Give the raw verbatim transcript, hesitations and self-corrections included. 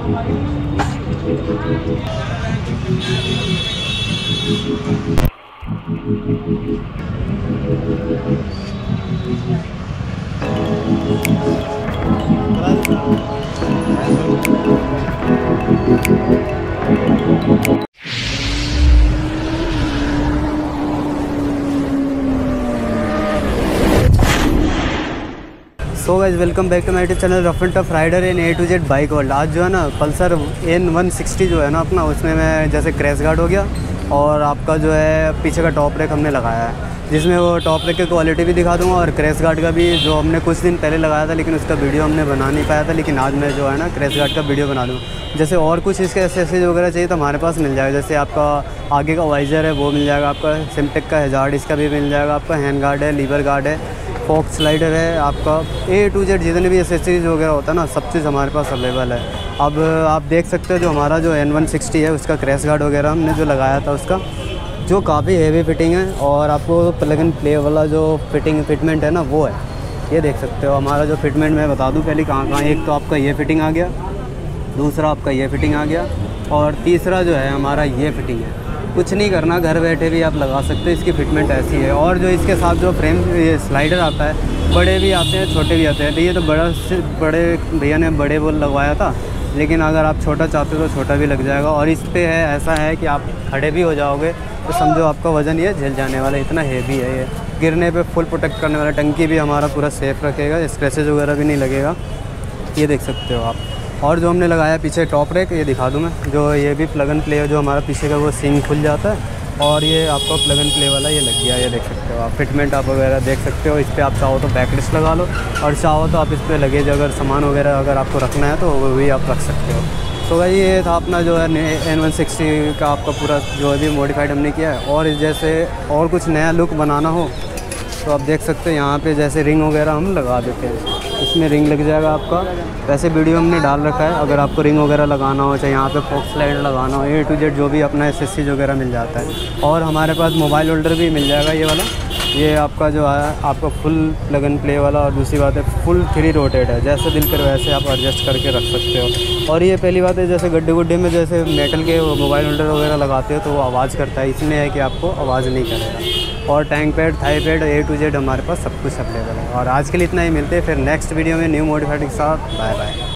So guys, welcome back to my YouTube channel rough and tough rider in A to Z bike world. आज जो है ना Pulsar N one sixty जो है ना अपना, उसमें मैं जैसे क्रैश गार्ड हो गया और आपका जो है पीछे का टॉप रेक हमने लगाया है, जिसमें वो टॉप रेक की क्वालिटी भी दिखा दूंगा और क्रैश गार्ड का भी जो हमने कुछ दिन पहले लगाया था, लेकिन उसका वीडियो हमने बना नहीं पाया था। लेकिन आज मैं जो है ना क्रैश गार्ड का वीडियो बना दूँ। जैसे और कुछ इसके एक्सेसरीज वगैरह चाहिए तो हमारे पास मिल जाएगा। जैसे आपका आगे का वाइज़र है वो मिल जाएगा, आपका सिमटेक का हैजार्ड इसका भी मिल जाएगा, आपका हैंड गार्ड है, लीवर गार्ड है, फॉक स्लाइडर है, आपका ए टू जेड जितने भी एक्सेसरीज वगैरह होता है ना, सब चीज़ हमारे पास अवेलेबल है। अब आप देख सकते हो जो हमारा जो एन वन सिक्सटी है उसका क्रैश गार्ड वगैरह हमने जो लगाया था उसका जो काफ़ी हेवी फिटिंग है, और आपको प्लग एंड प्ले वाला जो फिटिंग फिटमेंट है ना वो है, ये देख सकते हो। हमारा जो फिटमेंट मैं बता दूं पहले कहाँ कहाँ, एक तो आपका ये फिटिंग आ गया, दूसरा आपका ये फिटिंग आ गया, और तीसरा जो है हमारा ये फिटिंग है। कुछ नहीं करना, घर बैठे भी आप लगा सकते हो, इसकी फिटमेंट ऐसी है। और जो इसके साथ जो फ्रेम ये स्लाइडर आता है, बड़े भी आते हैं छोटे भी आते हैं। तो ये तो बड़ा से बड़े भैया ने बड़े वो लगवाया था, लेकिन अगर आप छोटा चाहते हो तो छोटा भी लग जाएगा। और इस पे है ऐसा है कि आप खड़े भी हो जाओगे तो समझो आपका वज़न ये झेल जाने वाला, इतना हेवी है ये। गिरने पे फुल प्रोटेक्ट करने वाला, टंकी भी हमारा पूरा सेफ़ रखेगा, स्क्रैचेज वगैरह भी नहीं लगेगा, ये देख सकते हो आप। और जो हमने लगाया पीछे टॉप रेक, ये दिखा दूँ मैं, जो ये भी प्लग एंड प्ले, जो हमारा पीछे का वो सिंग खुल जाता है, और ये आपका प्लग एंड प्ले वाला ये लग गया, ये देख सकते हो आप। फिटमेंट आप वगैरह देख सकते हो। इस पर आप चाहो तो बैकलिस्ट लगा लो, और चाहो तो आप इस पर लगेज अगर सामान वगैरह अगर आपको रखना है तो वो भी आप रख सकते हो। तो भाई ये था अपना जो है एन वन सिक्सटी का आपका पूरा जो अभी मॉडिफाइड हमने किया है। और जैसे और कुछ नया लुक बनाना हो तो आप देख सकते हो यहाँ पे जैसे रिंग वगैरह हम लगा देते हैं, इसमें रिंग लग जाएगा आपका। वैसे वीडियो हमने डाल रखा है, अगर आपको रिंग वगैरह लगाना हो, चाहे यहाँ पे फॉक स्लाइडर लगाना हो, ए टू जेड जो भी अपना एसेसरीज वगैरह मिल जाता है। और हमारे पास मोबाइल होल्डर भी मिल जाएगा, ये वाला, ये आपका जो है आपका फुल प्लग एंड प्ले वाला। और दूसरी बात है फुल थ्री रोटेट है, जैसे दिल कर वैसे आप एडजस्ट करके रख सकते हो। और ये पहली बात है, जैसे गड्ढे गुड्ढे में जैसे मेटल के मोबाइल होल्डर वगैरह लगाते हो तो वो आवाज़ करता है, इसमें है कि आपको आवाज़ नहीं करेगा। और tank pad, thigh pad, A to Z हमारे पास सब कुछ अवेलेबल है। और आज के लिए इतना ही, मिलते हैं फिर नेक्स्ट वीडियो में न्यू मॉडिफाइड के साथ। Bye bye.